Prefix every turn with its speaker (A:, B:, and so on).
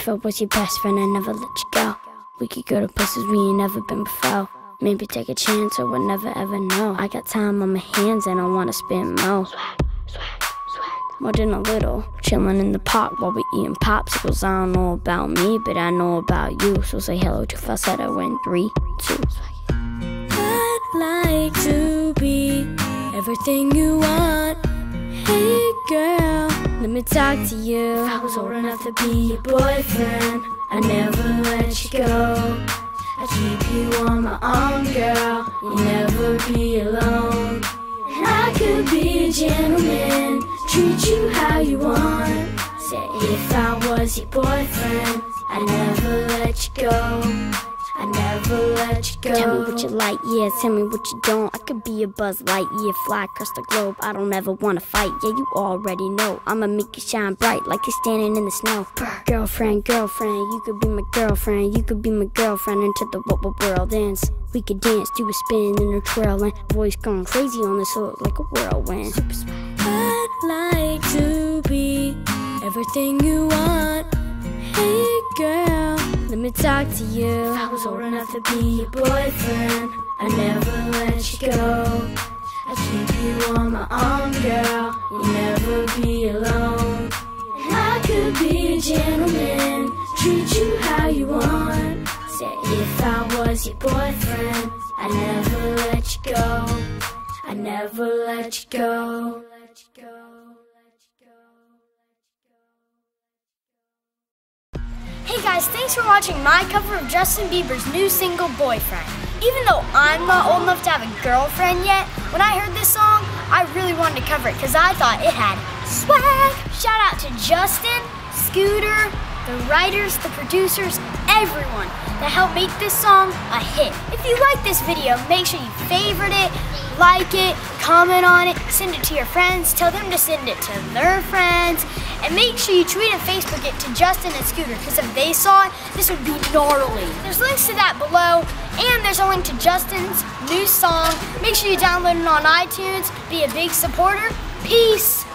A: if I was your best friend, I'd never let you go. We could go to places we ain't never been before. Maybe take a chance or we'll never ever know. I got time on my hands and I wanna spend more. More than a little. Chillin' in the park while we eating popsicles. I don't know about me, but I know about you. So say hello to falsetto in 3, 2. I'd like to be everything you want. Hey girl, let me talk to you. If I was old enough to be your boyfriend, I'd never let you go. I'd keep you on my arm, girl. You'll never be alone. And I could be a gentleman, treat you how you want. Say if I was your boyfriend, I'd never let you go. I never let you go. Tell me what you like, yeah, tell me what you don't. I could be a Buzz Lightyear, fly across the globe. I don't ever wanna fight, yeah, you already know. I'ma make you shine bright like you're standing in the snow. Girlfriend, girlfriend, you could be my girlfriend. You could be my girlfriend until the world ends. We could dance, do a spin in a trail, and voice going crazy on this hook like a whirlwind. I'd like to be everything you want. Hey girl, let me talk to you. If I was old enough to be your boyfriend, I'd never let you go. I'd keep you on my arm, girl. You'll never be alone. And I could be a gentleman, treat you how you want. Say if I was your boyfriend, I'd never let you go. I'd never let you go.
B: Hey guys, thanks for watching my cover of Justin Bieber's new single, Boyfriend. Even though I'm not old enough to have a girlfriend yet, when I heard this song, I really wanted to cover it because I thought it had swag. Shout out to Justin, Scooter, the writers, the producers, everyone that helped make this song a hit. If you like this video, make sure you favorite it, like it, comment on it, send it to your friends, tell them to send it to their friends, and make sure you tweet and Facebook it to Justin and Scooter, because if they saw it, this would be gnarly. There's links to that below, and there's a link to Justin's new song. Make sure you download it on iTunes, be a big supporter. Peace!